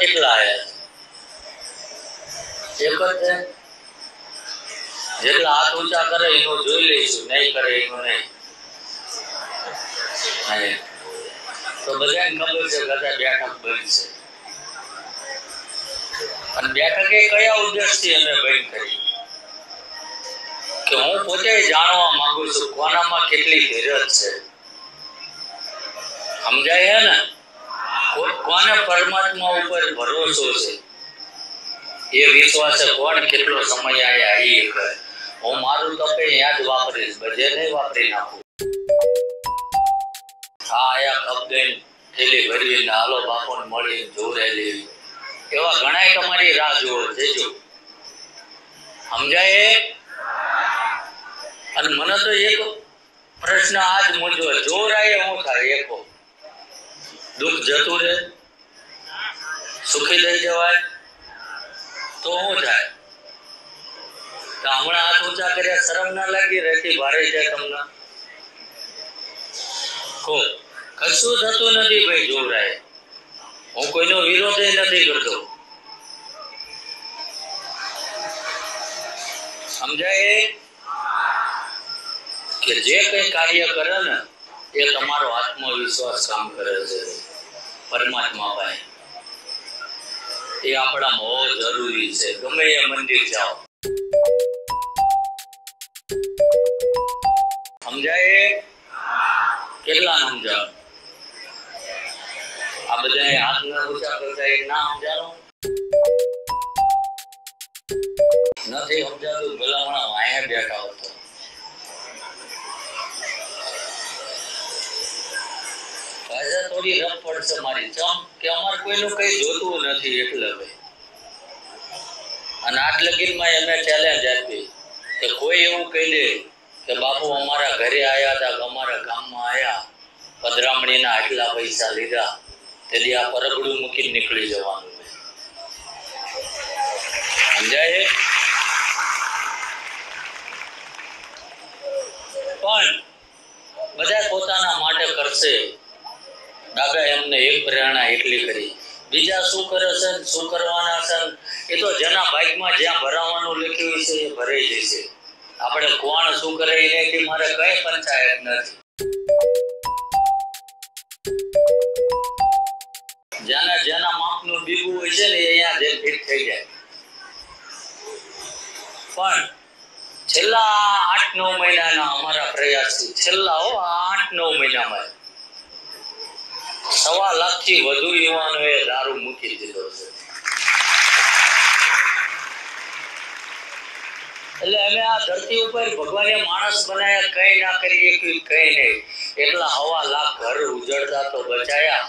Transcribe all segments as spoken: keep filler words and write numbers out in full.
કેટલા આયા એક જ જેટલા હાથ ઊંચા કરે એનું જોઈ લઈશું, નહીં કરે એનું નહીં. તો બધાને ખબર છે બધા બેઠક બંધ છે. અને બેઠક એ કયા ઉદ્દેશથી અમે બંધ કરી કે હું પોતે જાણવા માંગુ છું કોનામાં કેટલી ધીરજ છે. સમજાય હે ને? કોને પરમાત્મા ઉપર ભરોસો છે એ વિશ્વાસ કોણ કેટલો સમય આયા એ કરે. હું મારું તપે યાદ વાપરીશ, બધે નહીં વાપરી નાખું. હા આયા કબદેન થેલી ભરીને હાલો બાપોને મળીને જોરાયેલી એવા ઘણા તમારી રાહ જુઓ જજો. સમજાય? અને મને તો એક પ્રશ્ન આજ મૂંઝવો, જોરાય હું થાય એકો દુઃખ જતું રહે, સુખી થઈ જવાય તો શું થાય? તો હમણાં હાથ ઊંચા કર્યા શરમ ના લાગી? રહેતી ભારે જાય તમને? કો કશું થતું નથી ભાઈ જોરાય. હું કોઈનો વિરોધ નથી કરતો. સમજાય કે જે કઈ કાર્ય કરે ને એ તમારો આત્મવિશ્વાસ કામ કરે છે પરમાત્મા પાસે. એ આપણા બહુ જરૂરી છે. ગમે એ મંદિર જાઓ, સમજાય? કેટલા સમજાવ? આ બધા હાથ ના ઊંચા કરતા એક ના સમજાવો નથી સમજાતું. ભલામણા વાયા બેઠા હતો. થોડી રફ પડશે મારી ચમ કે અમારે કોઈનું કઈ જોતું નથી એટલે ભાઈ. અને આટલે ગીરમાં એમને ચેલેન્જ આપી કે કોઈ એવું કહી દે કે બાપુ અમારા ઘરે આયા હતા, અમારા ગામમાં આયા, પધરામણીના આટલા પૈસા લીધા, તેથી આ પરગડું મૂકીને નીકળી જવાનું. સમજાય? પણ બધા પોતાના માટે કરશે. દાદા એમને એક પ્રેરણા એટલી કરી, બીજા શું કરે છે શું કરવાના છે એ તો જેના ભાગમાં જ્યાં ભરાવાનું લખ્યું છે એ ભરાઈ જશે. આપણે કોણ શું કરે એનાથી મારે કઈ પંચાયત નથી. જેના જેના માપનું બીગું હોય છે ને એ અહીંયા જે ફિટ થઈ જાય. પણ છેલ્લા આઠ નવ મહિનાના અમારા પ્રયાસથી છેલ્લા હો આઠ નવ મહિનામાં સવા લાખ થી વધુ યુવાનોએ દારૂ મૂકી દીધો છે. એટલે અમે આ ધરતી ઉપર ભગવાને માણસ બનાયા, કઈ ના કરીએ કઈ નહીં, એટલા હવા લાખ ઘર ઉજળતા તો બચાયા.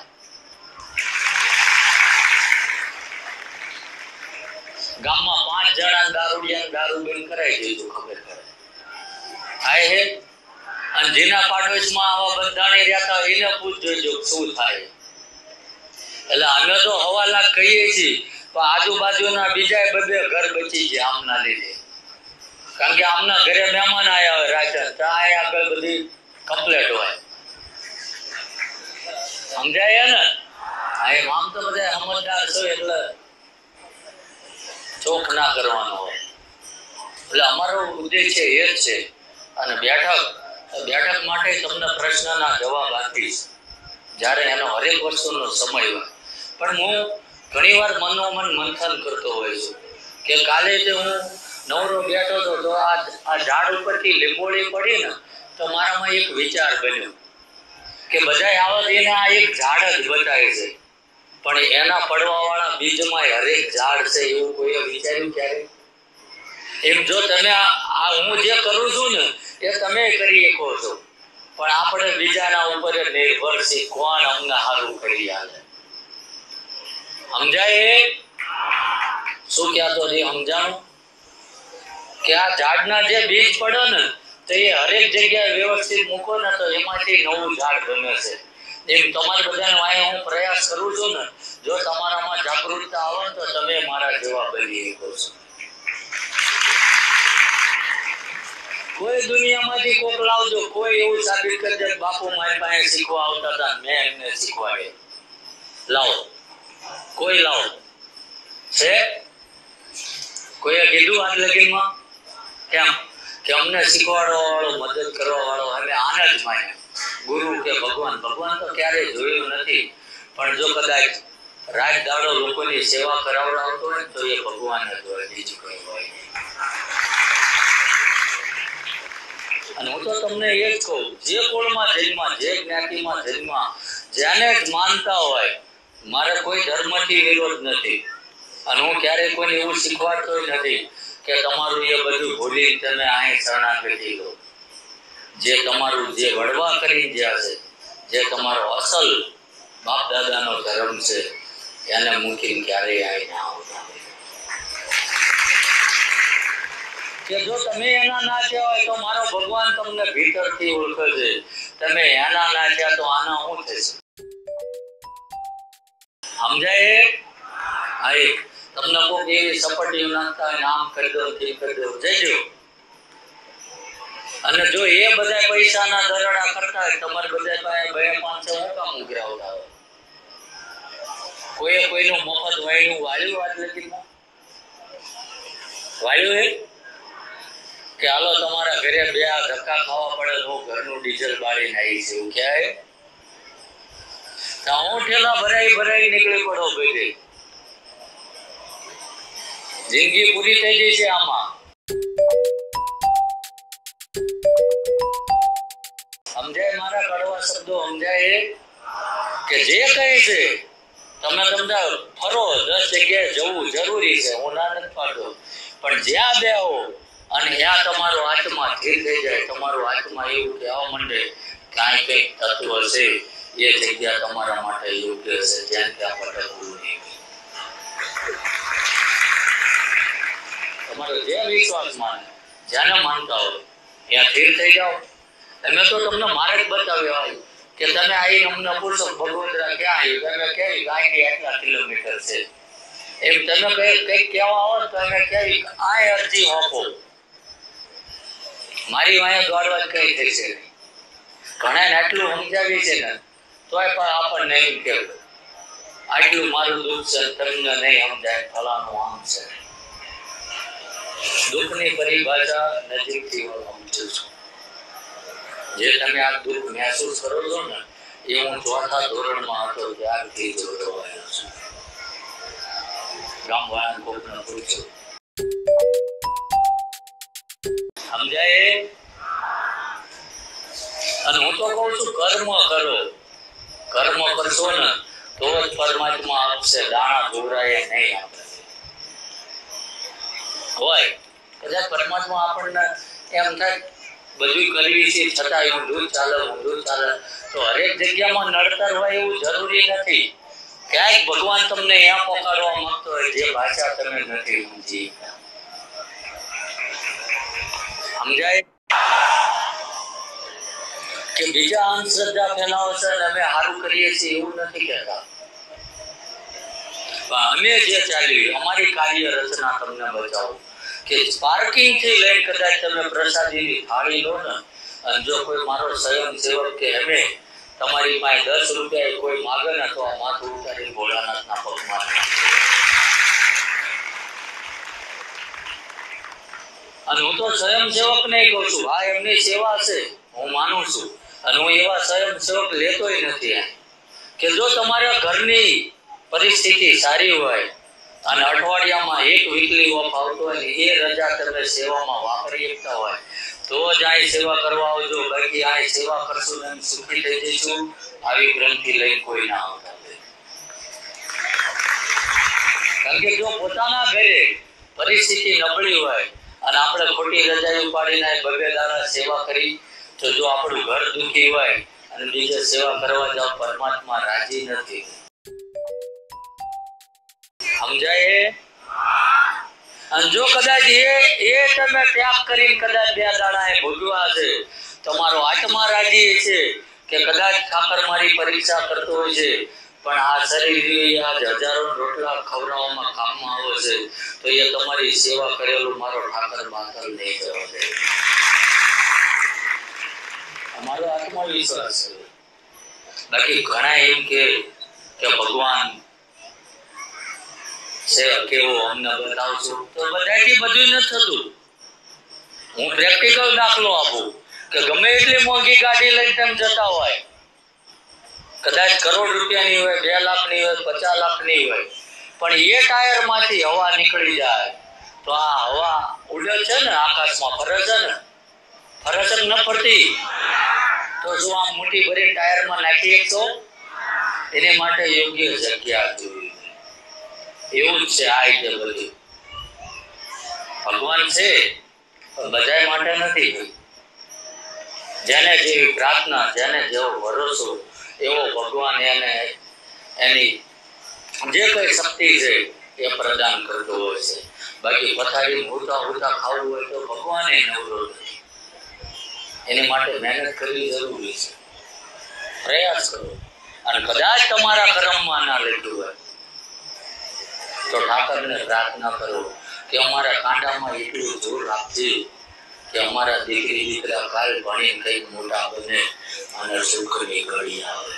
ગામમાં પાંચ જણા દારૂડિયા દારૂ બંધ કરાવી દીધું. ખબર કરે થાય હે? અને જેના પાડોશમાં આવા બંધાણી રહેતા એને પૂછજો શું થાય. એટલે અમે તો હવા લાખ કહીએ છીએ તો આજુબાજુના બીજા બધે ઘર બચી ગયા આમના લીધે. કારણ કે આમના ઘરે મહેમાન આવ્યા હોય રાશન તો આ આગળ બધી કમ્પ્લેટ હોય. સમજાય ને? એમ આમ તો બધા સમજદાર છો એટલે ચોખ ના કરવાનો હોય. એટલે અમારો ઉદ્દેશ્ય એ જ છે. અને બેઠક બેઠક માટે તમને પ્રશ્નના જવાબ આપીશ જ્યારે એનો હરેક વસ્તુનો સમય હોય. પણ હું ઘણી વાર મનોમન મંથન કરતો હોય છું કે કાલે જે હું નવરો બેઠો હતો તો આ આ ઝાડ ઉપરથી લીંબોળી પડી ને તો મારામાં એક વિચાર બન્યો કે બધા આવત એને આ એક ઝાડ જ બતાવે છે, પણ એના પડવા વાળા બીજમાં હરેક ઝાડ છે એવું કોઈએ વિચાર્યું ક્યારે? એમ જો તમે આ હું જે કરું છું ને એ તમે કરી શકો છો, પણ આપણે બીજાના ઉપર નિર્ભર છે કોણ અમને સારું કરી આલે. સમજાય? શું કહેતો છે સમજાણું? કે આ ઝાડના જે બીજ પડે ને તો એ હરેક જગ્યાએ વ્યવસ્થિત મૂકો ને તો એમાંથી નવું ઝાડ બને છે. એમ તમારે બધાને વાય હું પ્રયાસ કરું છું ને, જો તમારામાં જાગૃતતા આવે તો તમે મારા જેવા બની શકો છો. કોઈ દુનિયામાંથી કોક લાવજો, કોઈ એવું સાબિત કરજે બાપુ મારી પાસે શીખવા આવતા હતા મેં એમને શીખવાડે. લાવો કોઈ લાવો. છે? કોઈએ કીધું આજ લગીનમાં? કેમ કે અમને શીખવાડવા વાળો, મદદ કરવા વાળો અમે આને જ માન્યા, ગુરુ કે ભગવાન. ભગવાન તો ક્યારેય જોયું નથી, પણ જો કદાચ રાત દાડો લોકોની સેવા કરાવડાવતો હોય તો એ ભગવાન જ હોય, બીજું કઈ હોય. અને હું તો તમને એ જ કહું, જે કુળમાં જન્મા, જે જ્ઞાતિમાં જન્મા, જેને જ માનતા હોય, મારે કોઈ ધર્મથી વિરોધ નથી. અને હું ક્યારેય કોઈને એવું શીખવાડતો નથી કે તમારું એ બધું ભૂલી તમે અહીં શરણાગતિ લો. જે તમારું જે વડવા કરી ગયા છે, જે તમારો અસલ બાપ દાદાનો ધર્મ છે, એને મૂકીને ક્યારેય અહીં ના આવતા. કે જો તમે એના ના કહેવાય તો મારો ભગવાન તમને ભીતરથી ઓળખે છે. તમે એના ના થયા તો આના શું થશે? સમજાય? હા, તમને કોઈ એવી સપાટીઓ નાખતા હોય, આમ કરી દો, તેમ કરી દો, જઈજો. અને જો એ બધા પૈસાના દરડા કરતા હોય, તમારે બધા પાસે બે પાંચસો હું કામ ઉઘરાવતા હોય? કોઈએ કોઈનું મફત વાયનું વાળ્યું આજ લગીમાં? વાળ્યું હે? કે હાલો તમારા ઘરે બે આ ધક્કા ખાવા પડે, હું ઘરનું ડીઝલ બાળીને આવી છે, એવું ક્યાં? હું ઠેલા ભરાઈ ભરાઈ નીકળી પડો ભાઈ. જિંદગી પૂરી થઈ ગઈ છે આમાં. સમજાય? મારા કડવા શબ્દો સમજાય? કે જે કઈ છે તમે તમને ફરો, દસ જગ્યાએ જવું જરૂરી છે, હું ના નથી પાડતો, પણ જ્યાં બેહો અને ત્યાં તમારો આત્મા સ્થિર થઈ જાય, તમારો આત્મા એવું કહેવા માંડે કે આ કંઈક તત્વ છે, એ જગ્યા તમારા માટે યોગ્ય છે, જ્યાં ત્યાં ભટકવું નહીં. તમારો જે વિશ્વાસ માને, જ્યાંને માનતા હોય ત્યાં સ્થિર થઈ જાઓ. અમે તો તમને મારે જ બતાવ્યો આવ્યું કે તમે આવી અમને પૂછો ભગવંતરા ક્યાં આવ્યું, તમે કેવી ગાયની આટલા કિલોમીટર છે, એમ તમે કઈ કઈક કહેવા આવો તો અમે કેવી આ અરજી આપો. મારી વાંહે દોડવા જ કઈ થશે નહીં. ઘણા આટલું સમજાવી છે ને તોય પણ આપણને એમ કેવું આટલું મારું દુઃખ છે, તમને નહીં સમજાય, ફલાનું આમ છે. દુઃખની પરિભાષા નજીકથી સમજું છું. જે તમે આ દુઃખ મહેસૂસ કરો છો ને, એ હું ચોથા ધોરણમાં હતો ત્યારથી જોતો આવ્યો છું. ગામવાળા કોકને પૂછ્યું, સમજાય? અને હું તો કહું છું કર્મ કરો, કર્મ કરશો ને તો જ પરમાત્મા આપશે, દાણા ધોરાય નહીં આપે. હોય કદાચ પરમાત્મા આપણને એમ થાય બધું કરવી છે છતાં ઊંધું ચાલે, ઊંધું ચાલે, તો હરેક જગ્યામાં નડતર હોય એવું જરૂરી નથી. ક્યાંક ભગવાન તમને એમ પોકારવા માંગતો હોય જે ભાષા તમે નથી સમજી. સમજાય? કે બીજા અંધશ્રદ્ધા ફેલાવો છે અને અમે સારું કરીએ છીએ એવું નથી કહેતા, અમે જે ચાલ્યું અમારી કાર્ય રચના તમને બચાવો. કે પાર્કિંગ થી લઈને કદાચ તમે પ્રસાદીની થાળી લો ને, અને જો કોઈ મારો સ્વયંસેવક કે અમે તમારી પાસે દસ રૂપિયા કોઈ માગે ને તો આ માથું ઉતારી ભોળાનાથના પગમાં. અને હું તો સ્વયંસેવક નહીં કહું છું, હા એમની સેવા છે, હું માનું છું, અને હું એવા સ્વયંસેવક લેતોય નથી. કે જો તમારા ઘરની પરિસ્થિતિ સારી હોય અને અઠવાડિયામાં એક વીકલી ઓફ આવતો હોય ને એ રજા તમે સેવામાં વાપરી શકતા હોય તો જ આ સેવા કરવા આવજો. બાકી આ સેવા કરશું ને સુખી થઈ જઈશું, આવી ગ્રંથિ લઈ કોઈ ના આવતા. કારણ કે જો પોતાના ઘરે પરિસ્થિતિ નબળી હોય અને આપણે ખોટી રજા ઉપાડીને બબે દાડા સેવા કરી, તો જો આપણું ઘર દુઃખી હોય અને બીજે સેવા કરવા જાવ, પરમાત્મા રાજી નથી. સમજાય? અને જો કદાચ એ એ તમે ત્યાગ કરીને કદાચ બે દાડા એ ભોગવા છે, તમારો આત્મા રાજી છે કે કદાચ ઠાકર મારી પરીક્ષા કરતો હોય છે, પણ આ શરીર આજ હજારો રોટલા ખવડાવવામાં કામમાં આવે છે, તો એ તમારી સેવા કરેલું મારો ઠાકર બાતલ નહીં જવા દે. અમારો આત્મવિશ્વાસ છે. બાકી ઘણા એમ કે ભગવાન છે કેવો અમને બતાવશો, તો બધાથી બધું નથી થતું. હું પ્રેક્ટિકલ દાખલો આપું કે ગમે એટલી મોંઘી ગાડી લઈને તેમ જતા હોય, કદાચ કરોડ રૂપિયાની હોય, બે લાખની હોય, પચાસ લાખની હોય, પણ એ ટાયર માંથી હવા નીકળી જાય તો આ હવા ઉડે છે ને આકાશમાં, ફરે છે ને, ફરે છે ન ફરતી? તો જો આ મોટી ભરી ટાયરમાં નાખી તો એની માટે યોગ્ય જગ્યા જોઈએ. એવું જ છે આ રીતે બધું. ભગવાન છે બધા માટે નથી. જેને જેવી પ્રાર્થના, જેને જેવો ભરોસો, એવો ભગવાન એને એની જે કઈ શક્તિ છે એ પ્રદાન કરતો હોય છે. બાકી પથારી હોતા હોતા ખાવું હોય તો ભગવાને નવરો નથી. એની માટે મહેનત કરવી જરૂરી છે, પ્રયાસ કરો. અને કદાચ તમારા કર્મમાં ના લખ્યું હોય તો ઠાકરને પ્રાર્થના કરો કે અમારા કાંડામાં એટલું જોર આપજે કે અમારા દીકરી દીકરા કાલ ભણીને કઈક મોટા બને અને સુખની ઘડી આવે.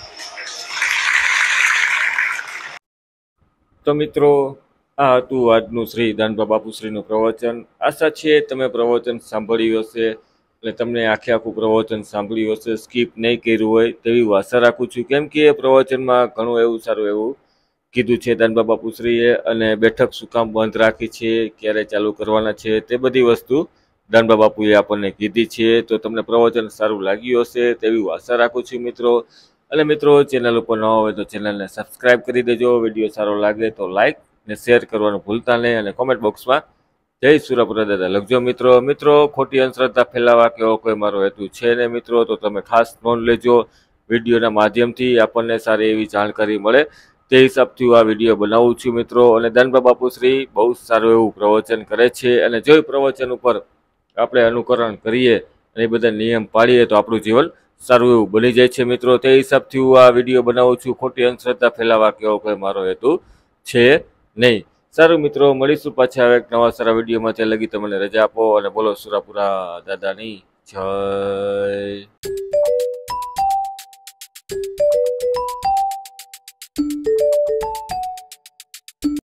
તો મિત્રો, આ હતું આજનું શ્રી દાનબા બાપુશ્રીનું પ્રવચન. આશા છે તમે પ્રવચન સાંભળ્યું હશે એટલે તમને આખે આખું પ્રવચન સાંભળ્યું હશે, સ્કીપ નહીં કર્યું હોય તેવી હું આશા રાખું છું. કેમ કે એ પ્રવચનમાં ઘણું એવું સારું એવું કીધું છે દાનબા બાપુશ્રીએ, અને બેઠક શું કામ બંધ રાખી છે, ક્યારે ચાલુ કરવાના છે, તે બધી વસ્તુ દાનબા બાપુએ આપણને કીધી છે. તો તમને પ્રવચન સારું લાગ્યું હશે તેવી હું આશા રાખું છું મિત્રો. અને મિત્રો, ચેનલ ઉપર ન હોય તો ચેનલને સબસ્ક્રાઇબ કરી દેજો. વિડીયો સારો લાગે તો લાઇક ને શેર કરવાનું ભૂલતા નહીં. અને કોમેન્ટ બોક્સમાં જય સુરાપુરા દાદા લખજો મિત્રો. મિત્રો, ખોટી અંધશ્રદ્ધા ફેલાવા કે એવો કોઈ મારો હેતુ છે ને મિત્રો, તો તમે ખાસ નોંધ લેજો. વિડીયોના માધ્યમથી આપણને સારી એવી જાણકારી મળે તે હિસાબથી હું આ વિડીયો બનાવું છું મિત્રો. અને દાનબા બાપુશ્રી બહુ સારું એવું પ્રવચન કરે છે, અને જો પ્રવચન ઉપર આપણે અનુકરણ કરીએ અને એ બધા નિયમ પાડીએ તો આપણું જીવન સારું એવું બની જાય છે મિત્રો. તે હિસાબથી હું આ વિડીયો બનાવું છું. ખોટી અંધશ્રદ્ધા ફેલાવા કેવો કોઈ મારો હેતુ છે નહીં. સારું મિત્રો, મળીશું પાછા હવે એક નવા સારા વિડીયોમાં. ત્યાં લગી તમને રજા આપો અને બોલો સુરાપુરા દાદાની જય.